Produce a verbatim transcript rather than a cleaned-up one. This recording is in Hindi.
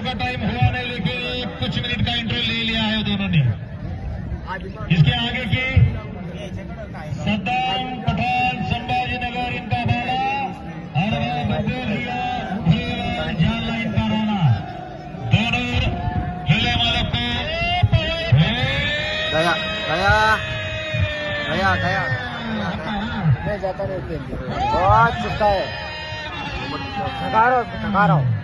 का टाइम हुआ नहीं, लेकिन कुछ मिनट का इंट्रो ले लिया है दोनों ने। इसके आगे की सद्दाम पठान संभाजीनगर इनका बाला और बबेलिया जाला इनका राना, दोनों खेलने वालों को गया गया गया गया मैं जाता नहीं, बहुत चुका है। थका रहा हूँ थका रहा हूँ